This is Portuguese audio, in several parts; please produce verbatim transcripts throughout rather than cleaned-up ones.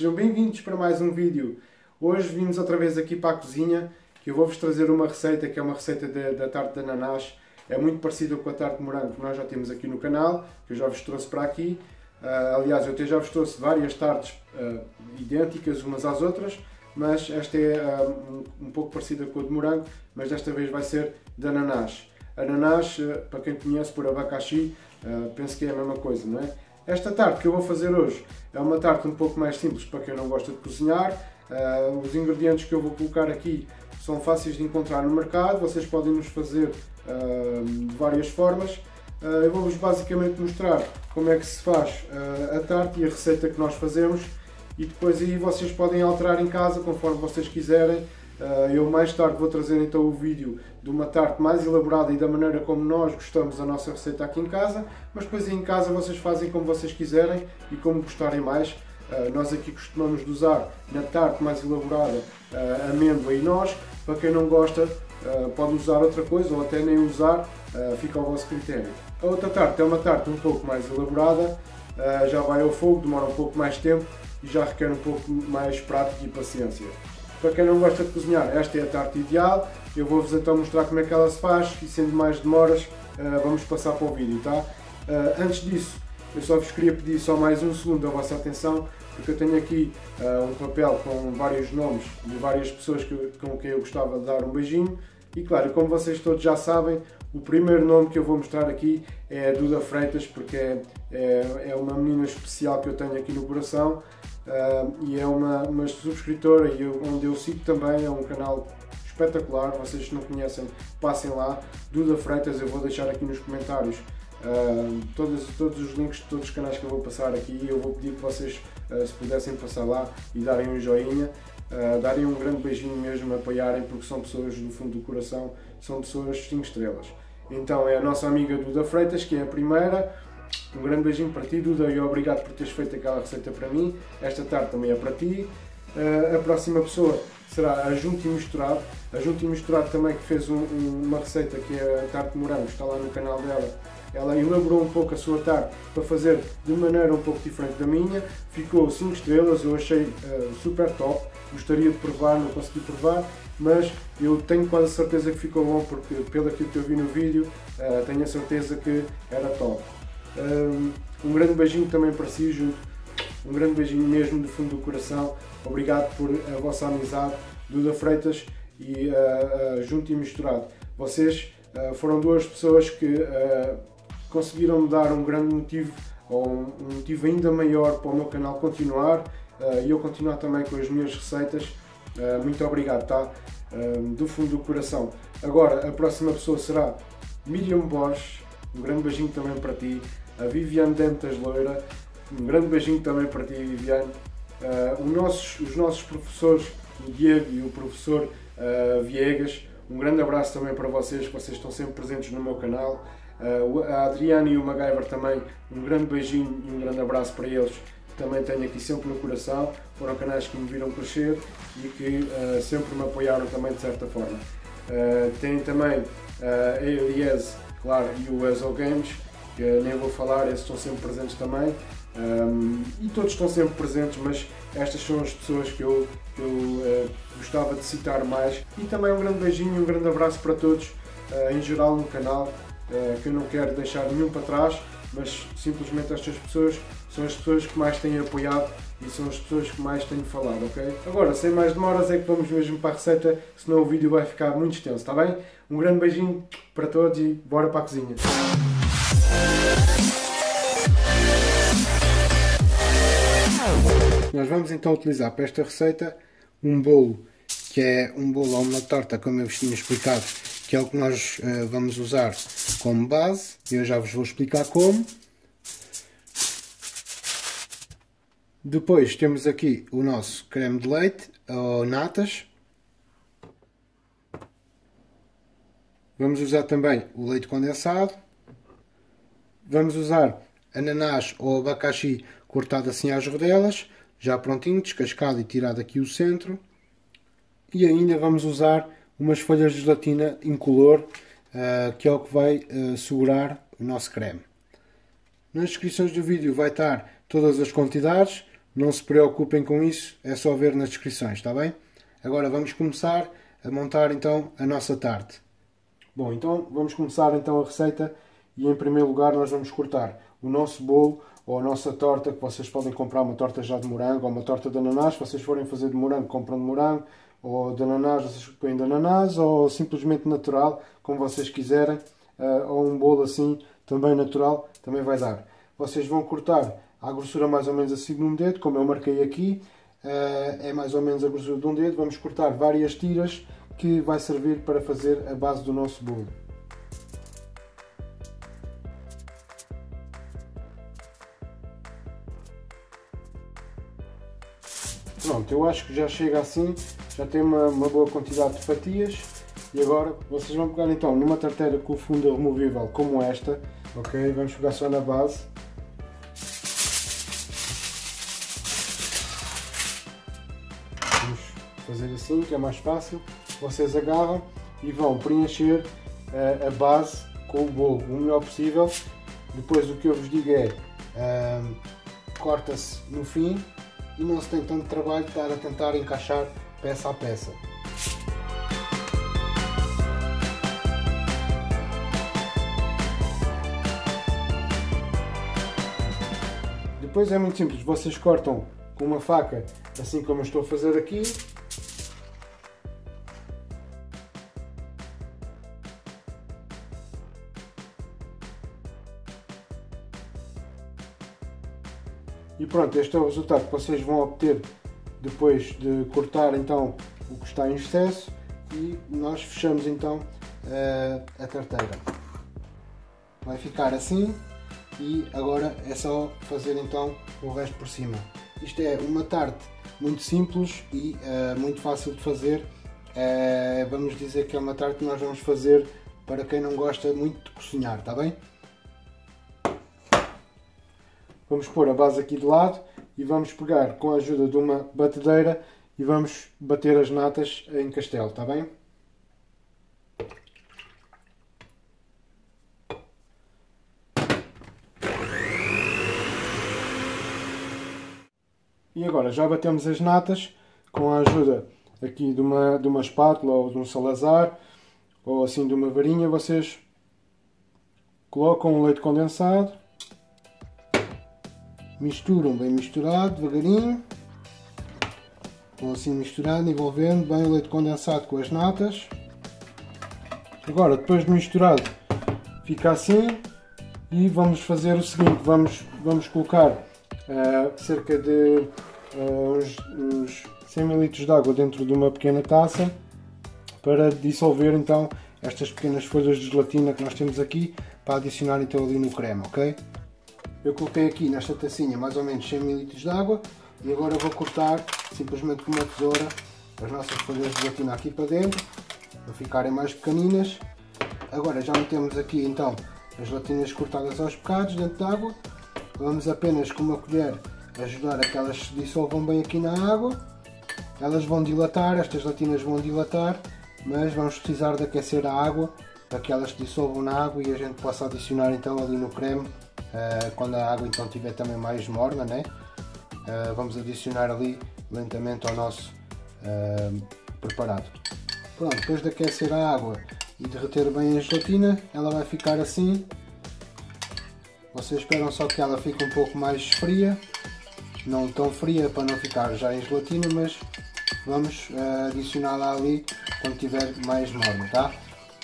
sejam bem-vindos para mais um vídeo. Hoje vimos outra vez aqui para a cozinha, que eu vou-vos trazer uma receita, que é uma receita de, da tarte de ananás. É muito parecida com a tarte de morango que nós já temos aqui no canal, que eu já vos trouxe para aqui. Uh, aliás, eu até já vos trouxe várias tartes uh, idênticas umas às outras, mas esta é uh, um, um pouco parecida com a de morango, mas desta vez vai ser de ananás. Ananás, uh, para quem conhece por abacaxi, uh, penso que é a mesma coisa, não é? Esta tarte que eu vou fazer hoje é uma tarte um pouco mais simples para quem não gosta de cozinhar. Uh, os ingredientes que eu vou colocar aqui são fáceis de encontrar no mercado, vocês podem nos fazer uh, de várias formas. Uh, eu vou-vos basicamente mostrar como é que se faz uh, a tarte e a receita que nós fazemos, e depois aí vocês podem alterar em casa conforme vocês quiserem. Uh, eu mais tarde vou trazer então o vídeo de uma tarte mais elaborada e da maneira como nós gostamos da nossa receita aqui em casa, mas depois aí em casa vocês fazem como vocês quiserem e como gostarem mais. Uh, nós aqui costumamos de usar na tarte mais elaborada uh, amêndoa e noz. Para quem não gosta uh, pode usar outra coisa ou até nem usar, uh, fica ao vosso critério. A outra tarte é uma tarte um pouco mais elaborada, uh, já vai ao fogo, demora um pouco mais tempo e já requer um pouco mais prática e paciência. Para quem não gosta de cozinhar, esta é a tarte ideal. Eu vou-vos então mostrar como é que ela se faz e, sem mais demoras, uh, vamos passar para o vídeo, tá? Uh, antes disso, eu só vos queria pedir só mais um segundo a vossa atenção, porque eu tenho aqui uh, um papel com vários nomes de várias pessoas que, com quem eu gostava de dar um beijinho. E claro, como vocês todos já sabem, o primeiro nome que eu vou mostrar aqui é a Duda Freitas, porque é, é, é uma menina especial que eu tenho aqui no coração. Uh, e é uma, uma subscritora e eu, onde eu sigo também, é um canal espetacular. Vocês se não conhecem, passem lá, Duda Freitas. Eu vou deixar aqui nos comentários uh, todos, todos os links de todos os canais que eu vou passar aqui, e eu vou pedir que vocês uh, se pudessem passar lá e darem um joinha, uh, darem um grande beijinho mesmo, apoiarem, porque são pessoas do fundo do coração, são pessoas cinco estrelas. Então é a nossa amiga Duda Freitas, que é a primeira. Um grande beijinho para ti, Duda, e obrigado por teres feito aquela receita para mim. Esta tarte também é para ti. Uh, a próxima pessoa será a Junto e Misturado. A Junto e Misturado também, que fez um, um, uma receita que é a tarte de morango, está lá no canal dela. Ela elaborou um pouco a sua tarte para fazer de maneira um pouco diferente da minha. Ficou cinco estrelas, eu achei uh, super top. Gostaria de provar, não consegui provar, mas eu tenho quase certeza que ficou bom, porque pelo aquilo que eu vi no vídeo, uh, tenho a certeza que era top. Um grande beijinho também para si, Junto, um grande beijinho mesmo do fundo do coração. Obrigado por a vossa amizade, Duda Freitas e uh, uh, Junto e Misturado. Vocês uh, foram duas pessoas que uh, conseguiram me dar um grande motivo, ou um, um motivo ainda maior para o meu canal continuar, uh, e eu continuar também com as minhas receitas. Uh, muito obrigado, tá? Uh, do fundo do coração. Agora a próxima pessoa será Miriam Borges. Um grande beijinho também para ti. A Viviane Dantas Loira, um grande beijinho também para ti, Viviane. Uh, os, nossos, os nossos professores, o Diego e o professor uh, Viegas, um grande abraço também para vocês, que vocês estão sempre presentes no meu canal. Uh, a Adriana e o MacGyver também, um grande beijinho e um grande abraço para eles, que também tenho aqui sempre no coração. Foram canais que me viram crescer e que uh, sempre me apoiaram também de certa forma. Uh, tem também uh, a Elias, claro, e o Ezo Games, que nem vou falar, esses estão sempre presentes também, um, e todos estão sempre presentes, mas estas são as pessoas que eu, que eu uh, gostava de citar mais. E também um grande beijinho e um grande abraço para todos, uh, em geral no canal, uh, que eu não quero deixar nenhum para trás, mas simplesmente estas pessoas são as pessoas que mais têm apoiado e são as pessoas que mais tenho falado, ok? Agora, sem mais demoras, é que vamos mesmo para a receita, senão o vídeo vai ficar muito extenso, está bem? Um grande beijinho para todos e bora para a cozinha! Nós vamos então utilizar para esta receita um bolo, que é um bolo ou uma torta, como eu vos tinha explicado, que é o que nós uh, vamos usar como base. Eu já vos vou explicar como. Depois temos aqui o nosso creme de leite ou natas. Vamos usar também o leite condensado. Vamos usar ananás ou abacaxi cortado assim às rodelas, já prontinho, descascado e tirado aqui o centro. E ainda vamos usar umas folhas de gelatina incolor, uh, que é o que vai uh, segurar o nosso creme. Nas descrições do vídeo vai estar todas as quantidades. não se preocupem com isso, é só ver nas descrições, está bem? Agora vamos começar a montar então a nossa tarte. Bom, então vamos começar então a receita e em primeiro lugar nós vamos cortar o nosso bolo ou a nossa torta, que vocês podem comprar uma torta já de morango ou uma torta de ananás. Se vocês forem fazer de morango, compram de morango, ou de ananás, vocês põem de ananás, ou simplesmente natural, como vocês quiserem, ou um bolo assim, também natural, também vai dar. Vocês vão cortar a grossura mais ou menos assim de um dedo, como eu marquei aqui, é mais ou menos a grossura de um dedo. Vamos cortar várias tiras que vai servir para fazer a base do nosso bolo. Pronto, eu acho que já chega assim, já tem uma, uma boa quantidade de fatias. E agora vocês vão pegar então numa tarteira com o fundo removível como esta, ok? Vamos pegar só na base. Vamos fazer assim, que é mais fácil. Vocês agarram e vão preencher uh, a base com o bolo o melhor possível. Depois o que eu vos digo é, uh, corta-se no fim e não se tem tanto trabalho de estar a tentar encaixar peça a peça. Depois é muito simples, vocês cortam com uma faca, assim como eu estou a fazer aqui. E pronto, este é o resultado que vocês vão obter depois de cortar então o que está em excesso, e nós fechamos então a tarteira. Vai ficar assim. E agora é só fazer então o resto por cima. Isto é uma tarte muito simples e uh, muito fácil de fazer. Uh, vamos dizer que é uma tarte que nós vamos fazer para quem não gosta muito de cozinhar, está bem? Vamos pôr a base aqui de lado e vamos pegar com a ajuda de uma batedeira e vamos bater as natas em castelo, está bem? E agora já batemos as natas com a ajuda aqui de uma, de uma espátula ou de um salazar ou assim de uma varinha. Vocês colocam o leite condensado, misturam bem misturado, devagarinho, ou assim misturando, envolvendo bem o leite condensado com as natas. Agora, depois de misturado, fica assim e vamos fazer o seguinte, vamos, vamos colocar Uh, cerca de uh, uns, uns cem mililitros de água dentro de uma pequena taça para dissolver então estas pequenas folhas de gelatina que nós temos aqui, para adicionar então ali no creme, ok? Eu coloquei aqui nesta tacinha mais ou menos cem mililitros de água e agora vou cortar simplesmente com uma tesoura as nossas folhas de gelatina aqui para dentro, para ficarem mais pequeninas. Agora já metemos aqui então as gelatinas cortadas aos bocados dentro da água. Vamos apenas com uma colher ajudar a que elas se dissolvam bem aqui na água. Elas vão dilatar, estas gelatinas vão dilatar, mas vamos precisar de aquecer a água para que elas se dissolvam na água e a gente possa adicionar então ali no creme, uh, quando a água então estiver também mais morna, né? Uh, vamos adicionar ali lentamente ao nosso uh, preparado. Pronto, depois de aquecer a água e derreter bem a gelatina, ela vai ficar assim. Vocês esperam só que ela fique um pouco mais fria, não tão fria para não ficar já em gelatina, mas vamos uh, adicioná-la ali quando estiver mais morna, tá?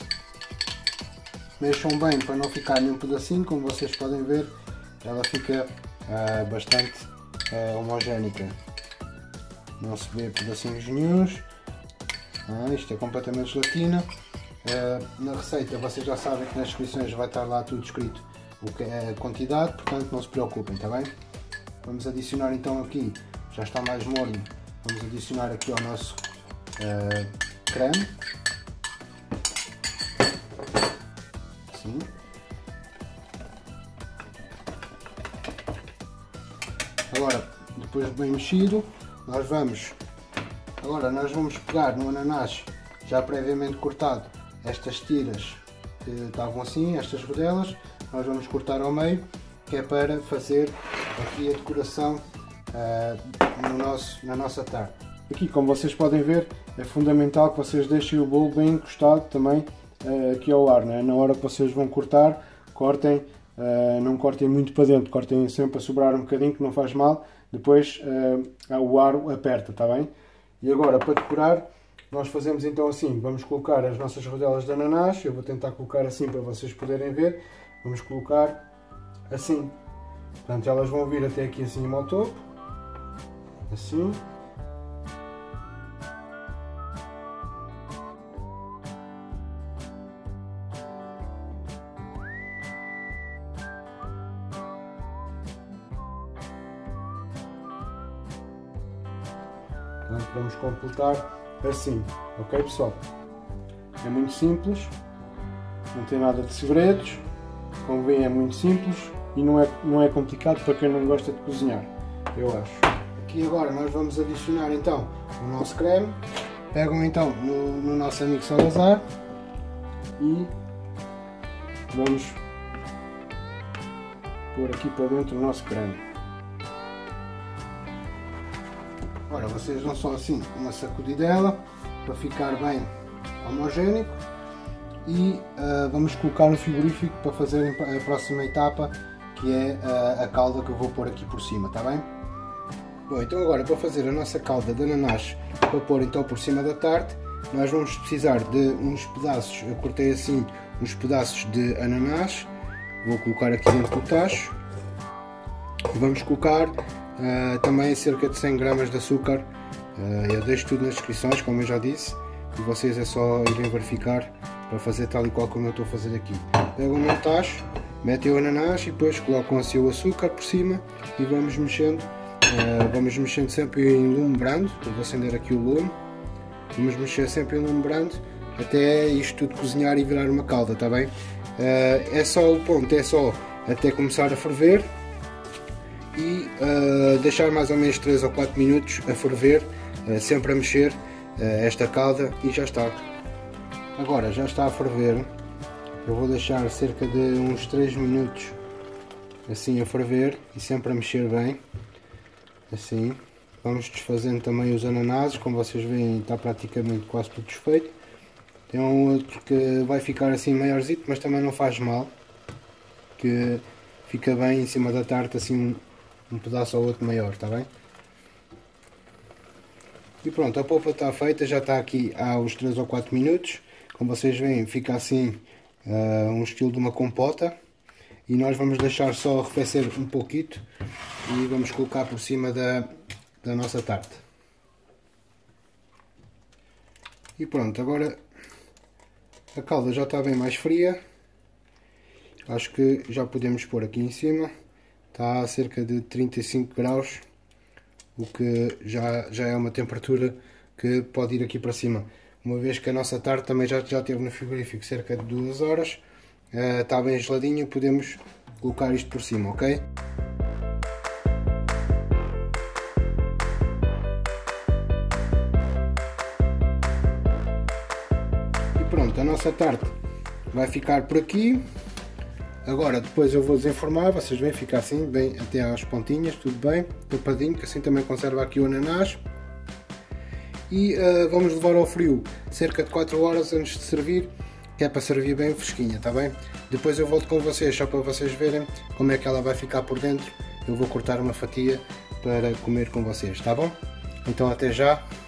Mexam bem para não ficar nenhum pedacinho, como vocês podem ver, ela fica uh, bastante uh, homogénica, não se vê pedacinhos nenhuns. Ah, isto é completamente gelatina. Uh, na receita vocês já sabem que nas descrições vai estar lá tudo escrito o que é a quantidade, portanto não se preocupem, está bem? Vamos adicionar então aqui, já está mais morno, vamos adicionar aqui ao nosso uh, creme, assim. Agora, depois de bem mexido, nós vamos, agora nós vamos pegar no ananás já previamente cortado, estas tiras que estavam assim, estas rodelas, nós vamos cortar ao meio, que é para fazer aqui a decoração uh, no nosso, na nossa tarte. Aqui, como vocês podem ver, é fundamental que vocês deixem o bolo bem encostado também uh, aqui ao ar, né? Na hora que vocês vão cortar, cortem, uh, não cortem muito para dentro, cortem sempre a sobrar um bocadinho, que não faz mal, depois uh, o ar aperta, está bem? E agora, para decorar, nós fazemos então assim, vamos colocar as nossas rodelas de ananás, eu vou tentar colocar assim para vocês poderem ver, vamos colocar assim, portanto elas vão vir até aqui assim ao topo, assim. Portanto, vamos completar assim, ok pessoal? É muito simples, não tem nada de segredos, como veem é muito simples e não é, não é complicado para quem não gosta de cozinhar, eu acho. Aqui agora nós vamos adicionar então o nosso creme, pegam então no, no nosso amigo Salazar e vamos pôr aqui para dentro o nosso creme. Ora, vocês dão só assim uma sacudidela para ficar bem homogéneo e uh, vamos colocar no frigorífico para fazer a próxima etapa, que é uh, a calda que eu vou pôr aqui por cima, está bem? Bom, então agora para fazer a nossa calda de ananás, para pôr então por cima da tarte, nós vamos precisar de uns pedaços, eu cortei assim uns pedaços de ananás, vou colocar aqui dentro do tacho e vamos colocar Uh, também cerca de cem gramas de açúcar. Uh, eu deixo tudo nas descrições, como eu já disse, e vocês é só irem verificar para fazer tal e qual como eu estou a fazer aqui. Pegam num tacho, metem o ananás e depois colocam assim o açúcar por cima e vamos mexendo, uh, vamos mexendo sempre em lume brando. Eu vou acender aqui o lume, vamos mexer sempre em lume brando até isto tudo cozinhar e virar uma calda, está bem? Uh, é só o ponto, é só até começar a ferver e uh, deixar mais ou menos três ou quatro minutos a ferver, uh, sempre a mexer uh, esta calda e já está. Agora já está a ferver, eu vou deixar cerca de uns três minutos assim a ferver e sempre a mexer bem, assim. Vamos desfazendo também os ananases, como vocês veem está praticamente quase tudo desfeito. Tem um outro que vai ficar assim maiorzito, mas também não faz mal, que fica bem em cima da tarte assim um pedaço ou outro maior, está bem? E pronto, a polpa está feita, já está aqui há uns três ou quatro minutos. Como vocês veem, fica assim uh, um estilo de uma compota. E nós vamos deixar só arrefecer um pouquito e vamos colocar por cima da, da nossa tarte. E pronto, agora a calda já está bem mais fria. Acho que já podemos pôr aqui em cima. Está a cerca de trinta e cinco graus, o que já, já é uma temperatura que pode ir aqui para cima. Uma vez que a nossa tarte também já, já teve no frigorífico cerca de duas horas, uh, está bem geladinho, podemos colocar isto por cima, ok? E pronto, a nossa tarte vai ficar por aqui. Agora depois eu vou desenformar, vocês veem, fica assim, bem até às pontinhas, tudo bem, tapadinho, que assim também conserva aqui o ananás. E uh, vamos levar ao frio cerca de quatro horas antes de servir, que é para servir bem fresquinha, está bem? Depois eu volto com vocês, só para vocês verem como é que ela vai ficar por dentro. Eu vou cortar uma fatia para comer com vocês, está bom? Então até já!